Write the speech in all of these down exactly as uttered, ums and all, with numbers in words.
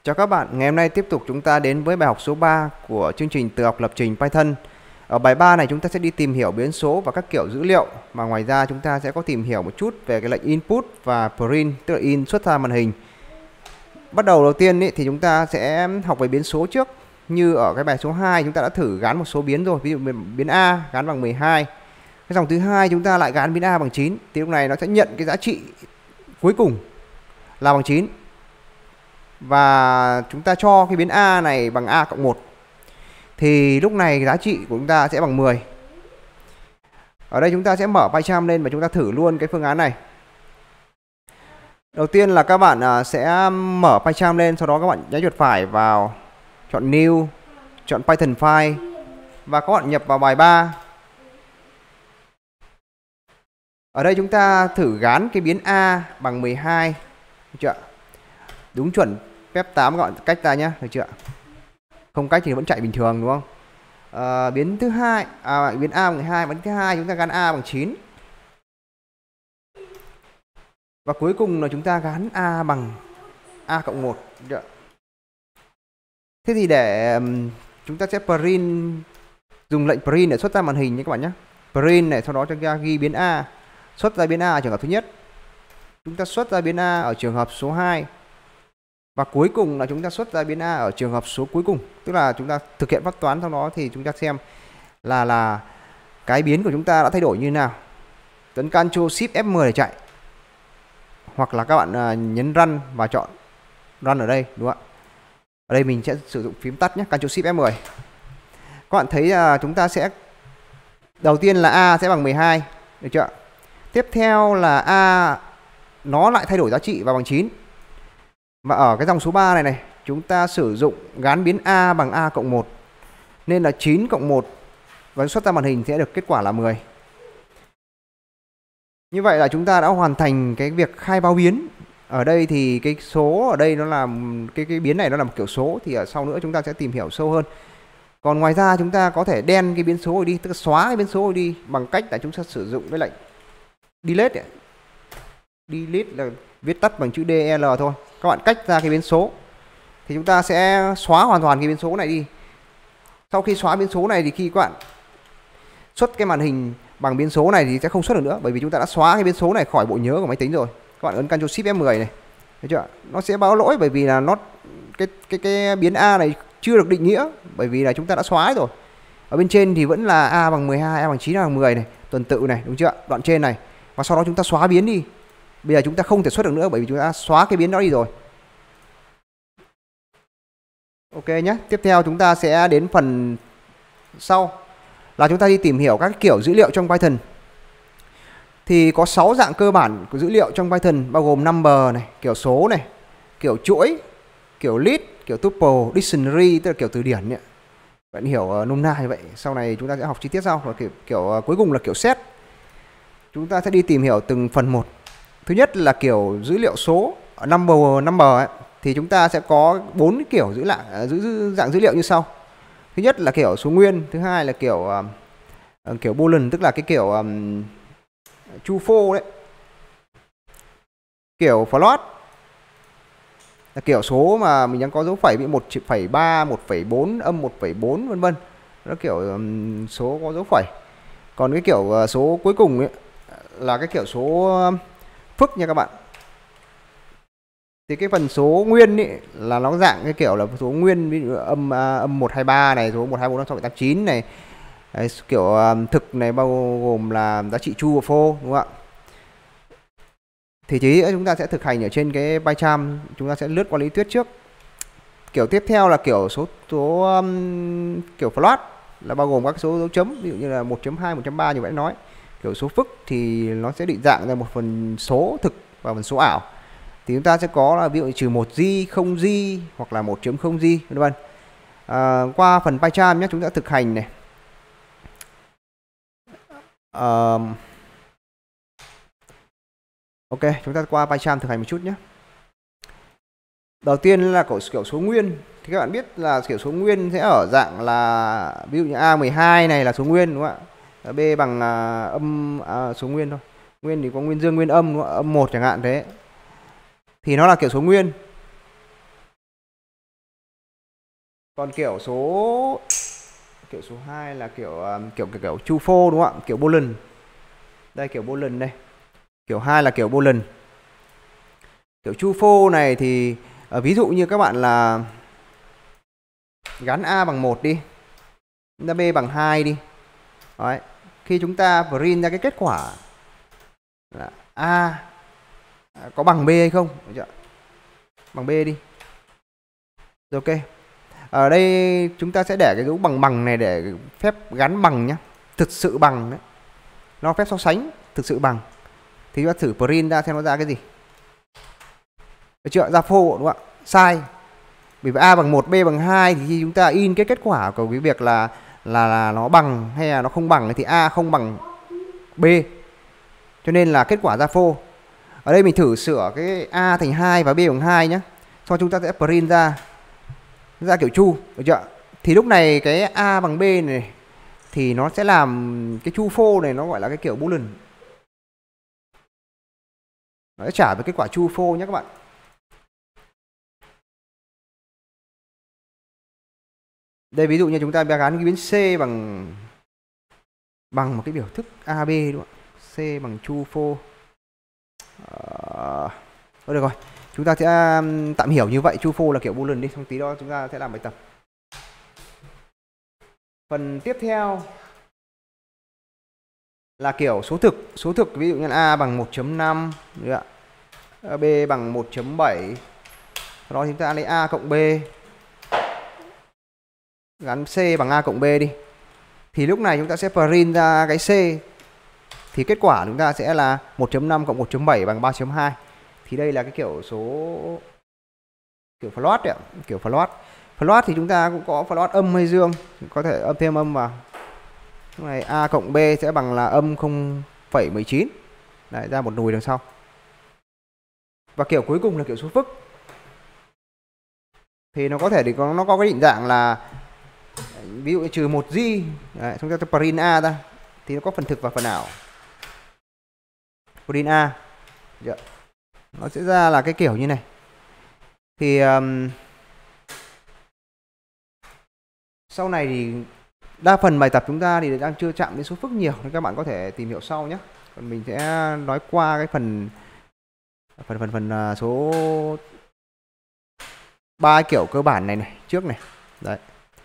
Chào các bạn, ngày hôm nay tiếp tục chúng ta đến với bài học số ba của chương trình tự học lập trình Python. Ở bài ba này chúng ta sẽ đi tìm hiểu biến số và các kiểu dữ liệu, mà ngoài ra chúng ta sẽ có tìm hiểu một chút về cái lệnh input và print, tức là in xuất ra màn hình. Bắt đầu đầu tiên ý, thì chúng ta sẽ học về biến số trước. Như ở cái bài số hai chúng ta đã thử gán một số biến rồi, ví dụ biến A gán bằng mười hai. Cái dòng thứ hai chúng ta lại gán biến A bằng chín, thì lúc này nó sẽ nhận cái giá trị cuối cùng là bằng chín. Và chúng ta cho cái biến A này bằng A cộng một, thì lúc này giá trị của chúng ta sẽ bằng mười. Ở đây chúng ta sẽ mở PyCharm lên và chúng ta thử luôn cái phương án này. Đầu tiên là các bạn sẽ mở PyCharm lên, sau đó các bạn nhấn chuột phải vào, chọn New, chọn Python File và các bạn nhập vào bài ba. Ở đây chúng ta thử gán cái biến A bằng mười hai, được chưa? Đúng chuẩn phép tám các bạn cách ra nhé, được chưa? Không cách thì vẫn chạy bình thường đúng không? À, biến thứ hai, à, biến A bằng mười hai, biến thứ hai chúng ta gán A bằng chín. Và cuối cùng là chúng ta gán A bằng A cộng một, được chưa? Thế thì để um, chúng ta sẽ print, dùng lệnh print để xuất ra màn hình nhé các bạn nhé. Print này, sau đó chúng ta ghi biến A, xuất ra biến A ở trường hợp thứ nhất. Chúng ta xuất ra biến A ở trường hợp số hai. Và cuối cùng là chúng ta xuất ra biến A ở trường hợp số cuối cùng. Tức là chúng ta thực hiện phép toán, sau đó thì chúng ta xem là là cái biến của chúng ta đã thay đổi như thế nào. Tấn Ctrl Shift F mười để chạy. Hoặc là các bạn uh, nhấn Run và chọn Run ở đây, đúng không ạ? Ở đây mình sẽ sử dụng phím tắt nhé, Ctrl Shift F mười. Các bạn thấy là uh, chúng ta sẽ đầu tiên là A sẽ bằng mười hai, được chưa? Tiếp theo là A nó lại thay đổi giá trị và bằng chín. Và ở cái dòng số ba này này, chúng ta sử dụng gán biến A bằng A cộng một, nên là chín cộng một và xuất ra màn hình sẽ được kết quả là mười. Như vậy là chúng ta đã hoàn thành cái việc khai báo biến. Ở đây thì cái số ở đây nó là cái cái biến này nó là một kiểu số, thì ở sau nữa chúng ta sẽ tìm hiểu sâu hơn. Còn ngoài ra chúng ta có thể đen cái biến số này đi, tức là xóa cái biến số này đi bằng cách là chúng ta sử dụng cái lệnh delete ấy. Delete là viết tắt bằng chữ đê lờ thôi. Các bạn cách ra cái biến số thì chúng ta sẽ xóa hoàn toàn cái biến số này đi. Sau khi xóa biến số này thì khi các bạn xuất cái màn hình bằng biến số này thì sẽ không xuất được nữa, bởi vì chúng ta đã xóa cái biến số này khỏi bộ nhớ của máy tính rồi. Các bạn ấn Ctrl Shift F mười này, thấy chưa? Nó sẽ báo lỗi bởi vì là nó cái cái cái biến A này chưa được định nghĩa, bởi vì là chúng ta đã xóa rồi. Ở bên trên thì vẫn là A bằng mười hai, A bằng chín, A bằng mười này, tuần tự này, đúng chưa? Đoạn trên này. Và sau đó chúng ta xóa biến đi. Bây giờ chúng ta không thể xuất được nữa bởi vì chúng ta xóa cái biến đó đi rồi. Ok nhé. Tiếp theo chúng ta sẽ đến phần sau là chúng ta đi tìm hiểu các kiểu dữ liệu trong Python. Thì có sáu dạng cơ bản của dữ liệu trong Python, bao gồm number này, kiểu số này, kiểu chuỗi, kiểu list, kiểu tuple, dictionary, tức là kiểu từ điển ấy. Bạn hiểu nôm na như vậy. Sau này chúng ta sẽ học chi tiết sau. Và kiểu, kiểu cuối cùng là kiểu set. Chúng ta sẽ đi tìm hiểu từng phần một. Thứ nhất là kiểu dữ liệu số, number number ấy, thì chúng ta sẽ có bốn kiểu dữ lạ, dữ dạng dữ liệu như sau. Thứ nhất là kiểu số nguyên, thứ hai là kiểu uh, kiểu boolean, tức là cái kiểu um, true false đấy. Kiểu float là kiểu số mà mình đang có dấu phẩy bị một phẩy ba, một phẩy bốn, âm một phẩy bốn vân vân. Nó kiểu um, số có dấu phẩy. Còn cái kiểu uh, số cuối cùng ấy là cái kiểu số uh, phức nha các bạn. Thì cái phần số nguyên ý, là nó dạng cái kiểu là số nguyên, ví dụ âm âm một hai ba này, số một hai bốn năm sáu bảy tám chín này. Đấy, kiểu um, thực này bao gồm là giá trị true và false, đúng không ạ? Thì tí chúng ta sẽ thực hành ở trên cái PyCharm, chúng ta sẽ lướt qua lý thuyết trước. Kiểu tiếp theo là kiểu số số um, kiểu float là bao gồm các số dấu chấm, ví dụ như là một chấm hai, một chấm ba như vậy nói. Kiểu số phức thì nó sẽ định dạng ra một phần số thực và phần số ảo. Thì chúng ta sẽ có là ví dụ trừ một gi, không gi hoặc là một chấm không gi, vân vân. À, qua phần PyCharm nhé, chúng ta thực hành này. À, ok, chúng ta qua PyCharm thực hành một chút nhé. Đầu tiên là kiểu, kiểu số nguyên. Thì các bạn biết là kiểu số nguyên sẽ ở dạng là ví dụ như A mười hai này là số nguyên, đúng không ạ? B bằng à, âm à, số nguyên thôi. Nguyên thì có nguyên dương, nguyên âm, đúng không? Âm một chẳng hạn thế. Thì nó là kiểu số nguyên. Còn kiểu số kiểu số hai là kiểu um, kiểu kiểu kiểu true false đúng không ạ? Kiểu boolean. Đây kiểu boolean đây. Kiểu hai là kiểu boolean. Kiểu true false này thì uh, ví dụ như các bạn là gắn A bằng một đi, B bằng hai đi. Đấy. Khi chúng ta print ra cái kết quả là A có bằng B hay không, được chưa? Bằng B đi. Rồi ok. Ở đây chúng ta sẽ để cái dấu bằng bằng này để phép gắn bằng nhá. Thực sự bằng đấy. Nó phép so sánh thực sự bằng. Thì chúng ta thử print ra xem nó ra cái gì. Được chưa? Ra phô đúng không ạ? Sai. Bởi vì A bằng một, B bằng hai thì khi chúng ta in cái kết quả của cái việc là là là nó bằng hay là nó không bằng thì A không bằng B. Cho nên là kết quả ra phô. Ở đây mình thử sửa cái A thành hai và B bằng hai nhé. Sau chúng ta sẽ print ra ra kiểu true, được chưa? Thì lúc này cái A bằng B này thì nó sẽ làm cái true false này nó gọi là cái kiểu boolean. Nó sẽ trả về kết quả true false nhé các bạn. Đây ví dụ như chúng ta gắn cái biến C bằng bằng một cái biểu thức a bê đúng không? C bằng true false. Ờ, được rồi. Chúng ta sẽ tạm hiểu như vậy, true false là kiểu boolean đi, xong tí đó chúng ta sẽ làm bài tập. Phần tiếp theo là kiểu số thực, số thực ví dụ như A bằng một chấm năm, B bằng một chấm bảy. Sau đó chúng ta lấy A cộng B, gắn C bằng A cộng B đi. Thì lúc này chúng ta sẽ print ra cái C. Thì kết quả chúng ta sẽ là một chấm năm cộng một chấm bảy bằng ba chấm hai. Thì đây là cái kiểu số kiểu float đấy ạ, kiểu float. Float thì chúng ta cũng có float âm hay dương, có thể âm thêm âm vào. Lúc này A cộng B sẽ bằng là âm không phẩy một chín. Đấy, ra một nùi đằng sau. Và kiểu cuối cùng là kiểu số phức. Thì nó có thể thì có nó có cái định dạng là ví dụ như trừ một G, đấy, chúng ta print A ra thì nó có phần thực và phần ảo. Print A. Dạ. Nó sẽ ra là cái kiểu như này. Thì um, sau này thì đa phần bài tập chúng ta thì đang chưa chạm đến số phức nhiều nên các bạn có thể tìm hiểu sau nhé. Còn mình sẽ nói qua cái phần phần phần phần uh, số ba kiểu cơ bản này này trước này. Đấy.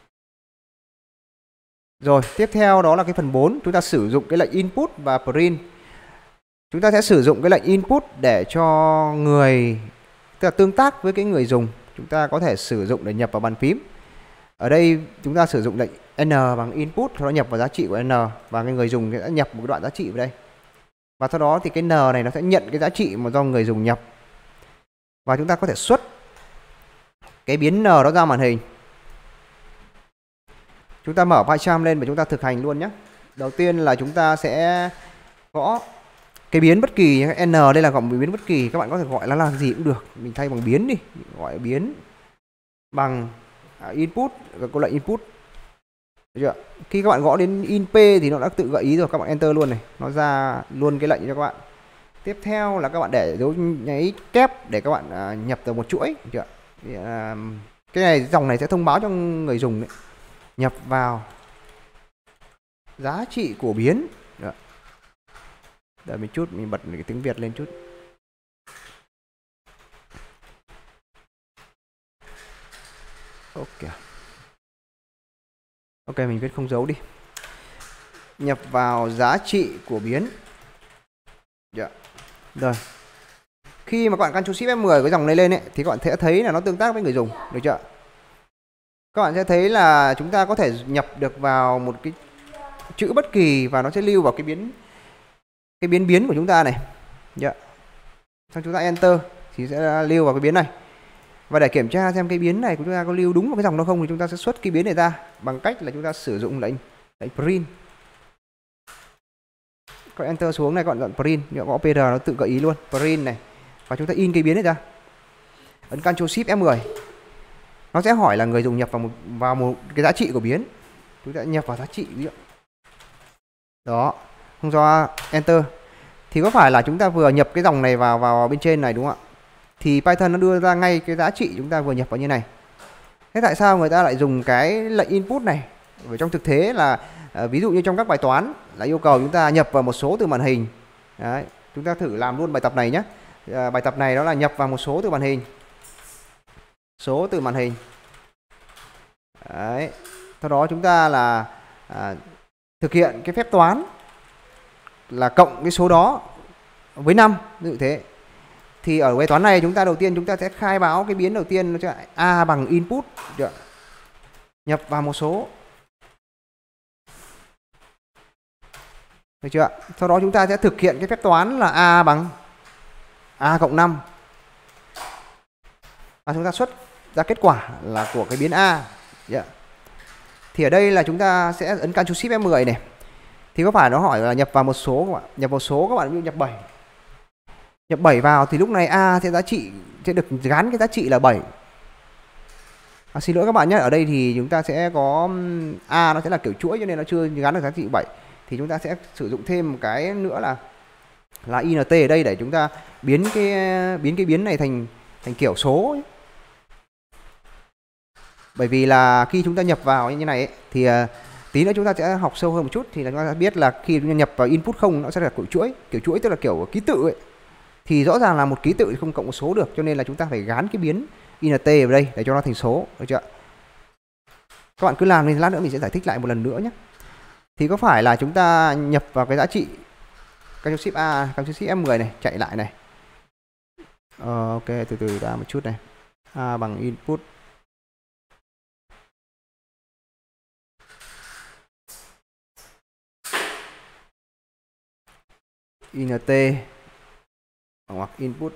Rồi, tiếp theo đó là cái phần bốn, chúng ta sử dụng cái lệnh input và print. Chúng ta sẽ sử dụng cái lệnh input để cho người tức là tương tác với cái người dùng. Chúng ta có thể sử dụng để nhập vào bàn phím. Ở đây chúng ta sử dụng lệnh n bằng input, sau đó nhập vào giá trị của n và cái người dùng sẽ nhập một đoạn giá trị vào đây. Và sau đó thì cái n này nó sẽ nhận cái giá trị mà do người dùng nhập. Và chúng ta có thể xuất cái biến n đó ra màn hình. Chúng ta mở PyCharm lên và chúng ta thực hành luôn nhé. Đầu tiên là chúng ta sẽ gõ cái biến bất kỳ, n đây là gọi biến bất kỳ, các bạn có thể gọi nó là gì cũng được. Mình thay bằng biến đi, gọi biến bằng à, input, có lệnh input. Được chưa? Khi các bạn gõ đến in p thì nó đã tự gợi ý rồi, các bạn enter luôn này, nó ra luôn cái lệnh cho các bạn. Tiếp theo là các bạn để dấu nháy kép để các bạn à, nhập từ một chuỗi. Được chưa? Thì, à, cái này dòng này sẽ thông báo cho người dùng đấy. Nhập vào giá trị của biến. Được. Đợi một chút, mình bật cái tiếng Việt lên chút. Ok. Ok, mình viết không dấu đi. Nhập vào giá trị của biến. Yeah. Rồi. Khi mà các bạn Ctrl Shift F mười cái dòng này lên ấy, thì các bạn sẽ thấy là nó tương tác với người dùng, được chưa? Các bạn sẽ thấy là chúng ta có thể nhập được vào một cái chữ bất kỳ và nó sẽ lưu vào cái biến cái biến biến của chúng ta này. Yeah. Xong chúng ta enter thì sẽ lưu vào cái biến này. Và để kiểm tra xem cái biến này của chúng ta có lưu đúng vào cái dòng đó không thì chúng ta sẽ xuất cái biến này ra bằng cách là chúng ta sử dụng lệnh lệnh print. Các bạn enter xuống này, các bạn chọn print, gõ pr nó tự gợi ý luôn, print này. Và chúng ta in cái biến này ra. Ấn Ctrl Shift F mười. Nó sẽ hỏi là người dùng nhập vào một vào một cái giá trị của biến. Chúng ta nhập vào giá trị ví dụ. Đó, không do enter. Thì có phải là chúng ta vừa nhập cái dòng này vào vào bên trên này đúng không ạ? Thì Python nó đưa ra ngay cái giá trị chúng ta vừa nhập vào như này. Thế tại sao người ta lại dùng cái lệnh input này? Bởi trong thực tế là à, ví dụ như trong các bài toán là yêu cầu chúng ta nhập vào một số từ màn hình. Đấy, chúng ta thử làm luôn bài tập này nhé. À, bài tập này đó là nhập vào một số từ màn hình. Số từ màn hình. Đấy. Sau đó chúng ta là à, thực hiện cái phép toán là cộng cái số đó với năm, như thế. Thì ở bài toán này chúng ta đầu tiên chúng ta sẽ khai báo cái biến đầu tiên nó sẽ a bằng input, được. Nhập vào một số. Được chưa? Sau đó chúng ta sẽ thực hiện cái phép toán là a bằng a cộng năm. Và chúng ta xuất ra kết quả là của cái biến a. Yeah. Thì ở đây là chúng ta sẽ ấn Ctrl Shift F mười này. Thì có phải nó hỏi là nhập vào một số các bạn, nhập một số các bạn ví dụ nhập bảy. Nhập bảy vào thì lúc này a sẽ giá trị sẽ được gắn cái giá trị là bảy. À, xin lỗi các bạn nhé, ở đây thì chúng ta sẽ có a nó sẽ là kiểu chuỗi cho nên nó chưa gắn được giá trị bảy. Thì chúng ta sẽ sử dụng thêm một cái nữa là là int ở đây để chúng ta biến cái biến cái biến này thành thành kiểu số ấy. Bởi vì là khi chúng ta nhập vào như này ấy, thì uh, tí nữa chúng ta sẽ học sâu hơn một chút thì là chúng ta biết là khi chúng ta nhập vào input không nó sẽ là kiểu chuỗi, kiểu chuỗi tức là kiểu ký tự ấy. Thì rõ ràng là một ký tự không cộng một số được, cho nên là chúng ta phải gán cái biến int vào đây để cho nó thành số, được chưa? Các bạn cứ làm nên lát nữa mình sẽ giải thích lại một lần nữa nhé. Thì có phải là chúng ta nhập vào cái giá trị Ctrl Shift A, Ctrl Shift F mười này, chạy lại này. Ờ, ok, từ từ ra một chút này. A bằng input. int hoặc input.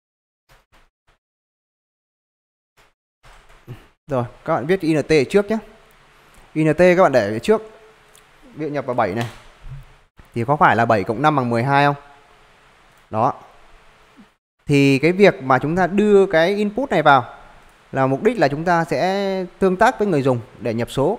Rồi, các bạn viết int ở trước nhé. int các bạn để ở trước. Ví dụ nhập vào bảy này. Thì có phải là bảy cộng năm bằng mười hai không? Đó. Thì cái việc mà chúng ta đưa cái input này vào là mục đích là chúng ta sẽ tương tác với người dùng để nhập số.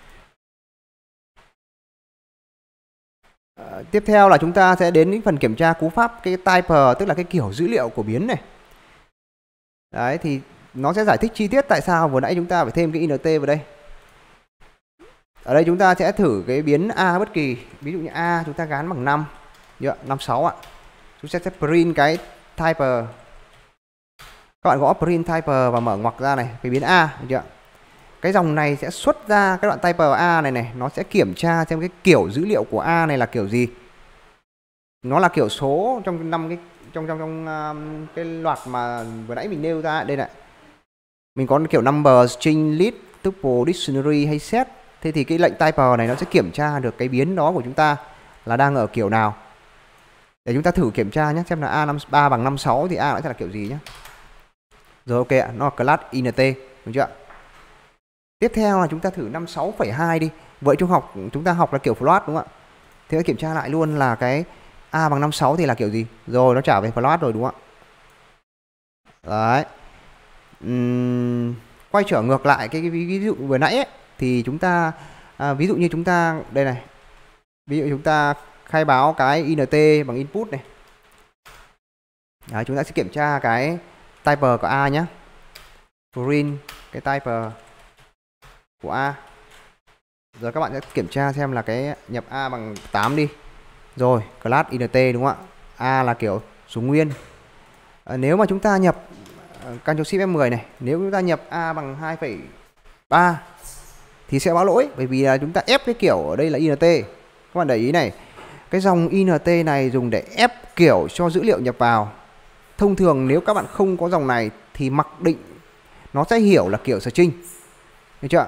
À, tiếp theo là chúng ta sẽ đến những phần kiểm tra cú pháp cái typer, tức là cái kiểu dữ liệu của biến này. Đấy, thì nó sẽ giải thích chi tiết tại sao vừa nãy chúng ta phải thêm cái int vào đây. Ở đây chúng ta sẽ thử cái biến a bất kỳ, ví dụ như a chúng ta gán bằng năm, năm sáu ạ. Chúng ta sẽ print cái typer. Các bạn gõ print typer và mở ngoặc ra này, cái biến a, được chưa? Cái dòng này sẽ xuất ra cái đoạn typer a này này, nó sẽ kiểm tra xem cái kiểu dữ liệu của a này là kiểu gì. Nó là kiểu số trong năm cái trong trong trong um, cái loạt mà vừa nãy mình nêu ra đây này. Mình có kiểu number, string, list, tuple, dictionary hay set. Thế thì cái lệnh typer này nó sẽ kiểm tra được cái biến đó của chúng ta là đang ở kiểu nào. Để chúng ta thử kiểm tra nhé, xem là a năm ba bằng năm sáu thì a nó sẽ là kiểu gì nhé. Rồi ok ạ, nó là class int, đúng chưa? Tiếp theo là chúng ta thử năm sáu phẩy hai đi. Vậy trung học chúng ta học là kiểu float đúng không ạ? Thế kiểm tra lại luôn là cái a bằng năm sáu thì là kiểu gì. Rồi nó trả về float rồi đúng không ạ? Đấy. Uhm, quay trở ngược lại cái, cái ví dụ vừa nãy ấy, thì chúng ta à, ví dụ như chúng ta đây này. Ví dụ chúng ta khai báo cái int bằng input này. Đấy, chúng ta sẽ kiểm tra cái typer của a nhé. Print cái typer của a. Rồi các bạn sẽ kiểm tra xem là cái nhập a bằng tám đi. Rồi, class int đúng không ạ? A là kiểu số nguyên. À, nếu mà chúng ta nhập Ctrl Shift F mười này, nếu chúng ta nhập a bằng hai phẩy ba thì sẽ báo lỗi, bởi vì là chúng ta ép cái kiểu ở đây là int. Các bạn để ý này, cái dòng int này dùng để ép kiểu cho dữ liệu nhập vào. Thông thường nếu các bạn không có dòng này thì mặc định nó sẽ hiểu là kiểu string. Được chưa?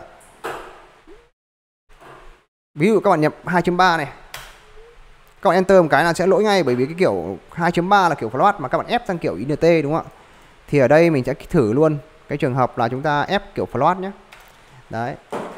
Ví dụ các bạn nhập hai chấm ba này, các bạn enter một cái là sẽ lỗi ngay, bởi vì cái kiểu hai chấm ba là kiểu float mà các bạn ép sang kiểu int đúng không ạ? Thì ở đây mình sẽ thử luôn cái trường hợp là chúng ta ép kiểu float nhé. Đấy.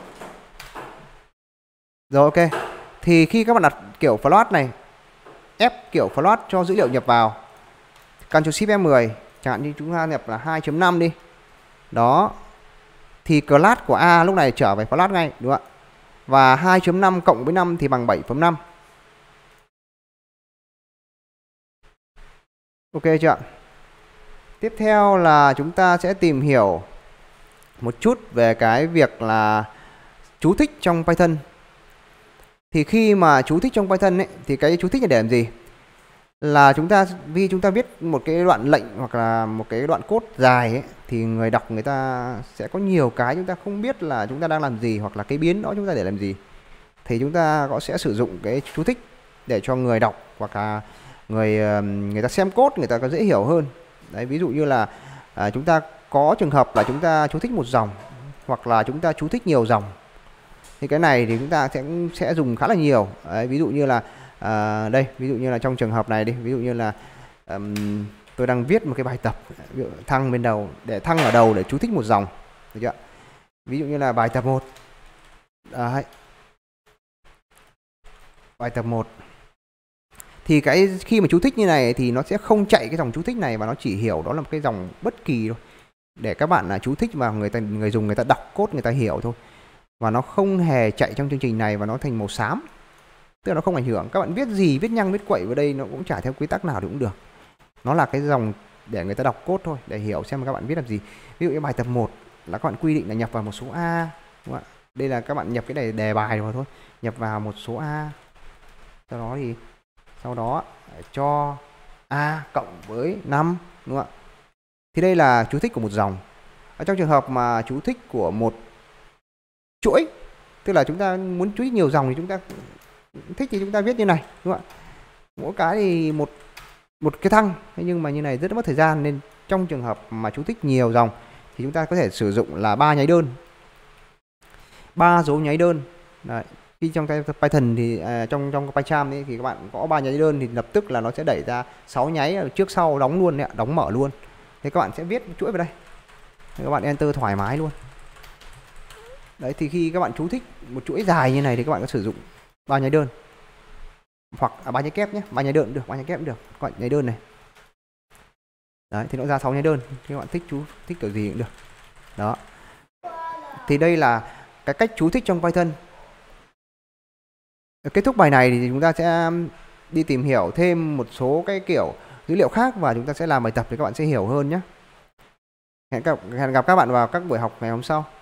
Rồi ok. Thì khi các bạn đặt kiểu float này, ép kiểu float cho dữ liệu nhập vào, Ctrl Shift F mười, chẳng hạn như chúng ta nhập là hai chấm năm đi. Đó. Thì class của a lúc này trở về float ngay, đúng không ạ? Và hai chấm năm cộng với năm thì bằng bảy phẩy năm. Ok chưa ạ? Tiếp theo là chúng ta sẽ tìm hiểu một chút về cái việc là chú thích trong Python. Thì khi mà chú thích trong Python ấy, thì cái chú thích là để làm gì? Là chúng ta vì chúng ta viết một cái đoạn lệnh hoặc là một cái đoạn code dài ấy, thì người đọc người ta sẽ có nhiều cái chúng ta không biết là chúng ta đang làm gì, hoặc là cái biến đó chúng ta để làm gì. Thì chúng ta có sẽ sử dụng cái chú thích để cho người đọc hoặc là người người ta xem code người ta có dễ hiểu hơn. Đấy, ví dụ như là à, chúng ta có trường hợp là chúng ta chú thích một dòng hoặc là chúng ta chú thích nhiều dòng. Thì cái này thì chúng ta sẽ sẽ dùng khá là nhiều. Đấy, ví dụ như là à, đây, ví dụ như là trong trường hợp này đi, ví dụ như là um, tôi đang viết một cái bài tập, ví dụ thăng bên đầu, để thăng ở đầu để chú thích một dòng, được chưa? Ví dụ như là bài tập một. Đấy. Bài tập một. Thì cái khi mà chú thích như này thì nó sẽ không chạy cái dòng chú thích này, và nó chỉ hiểu đó là một cái dòng bất kỳ thôi, để các bạn là chú thích vào người ta người dùng người ta đọc code người ta hiểu thôi. Và nó không hề chạy trong chương trình này, và nó thành màu xám. Tức là nó không ảnh hưởng. Các bạn viết gì, viết nhăng, viết quậy vào đây nó cũng chả theo quy tắc nào thì cũng được. Nó là cái dòng để người ta đọc code thôi, để hiểu xem các bạn viết làm gì. Ví dụ như bài tập một là các bạn quy định là nhập vào một số A, đúng không ạ? Đây là các bạn nhập cái đề, đề bài vào thôi, nhập vào một số A. Sau đó thì sau đó cho A cộng với năm, đúng không ạ? Thì đây là chú thích của một dòng. Ở trong trường hợp mà chú thích của một chuỗi, tức là chúng ta muốn chú thích nhiều dòng thì chúng ta thích thì chúng ta viết như này, đúng không ạ? Mỗi cái thì một một cái thăng, nhưng mà như này rất mất thời gian, nên trong trường hợp mà chú thích nhiều dòng thì chúng ta có thể sử dụng là ba nháy đơn, ba dấu nháy đơn. Đấy. Khi trong cái Python thì à, trong trong PyCharm ấy, thì các bạn có ba nháy đơn thì lập tức là nó sẽ đẩy ra sáu nháy trước sau đóng luôn đấy ạ, đóng mở luôn. Thì các bạn sẽ viết chuỗi vào đây. Thì các bạn enter thoải mái luôn. Đấy, thì khi các bạn chú thích một chuỗi dài như này thì các bạn có sử dụng ba nháy đơn, hoặc à, ba nháy kép nhé, ba nháy đơn cũng được, ba nháy kép cũng được, các bạn nháy đơn này. Đấy, thì nó ra sáu nháy đơn. Thì các bạn thích chú thích kiểu gì cũng được. Đó. Thì đây là cái cách chú thích trong Python. Kết thúc bài này thì chúng ta sẽ đi tìm hiểu thêm một số cái kiểu dữ liệu khác, và chúng ta sẽ làm bài tập để các bạn sẽ hiểu hơn nhé. Hẹn gặp, hẹn gặp các bạn vào các buổi học ngày hôm sau.